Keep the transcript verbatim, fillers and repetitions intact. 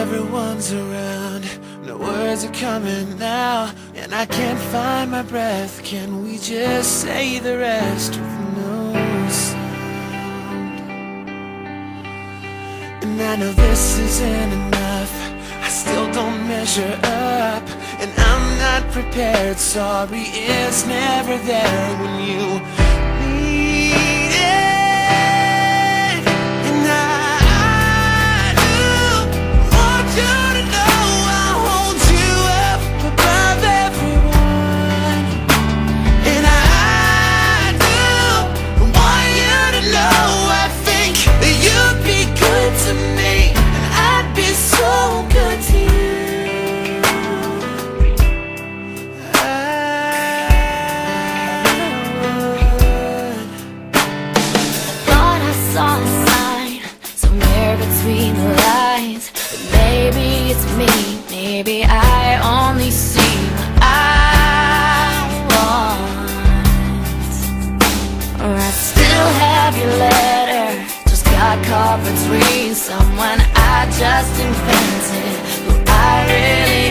everyone's around, no words are coming now, and I can't find my breath. Can we just say the rest with no sound? And I know this isn't enough, I still don't measure up, and I'm not prepared. Sorry is never there when you need it. And I, I do want you to know I hold you up above everyone. And I do want you to know I think that you'd be good to me, and I'd be so good to you. Between the lines, but maybe it's me, maybe I only see what I want. Or I still have your letter, just got caught between someone I just invented, who I really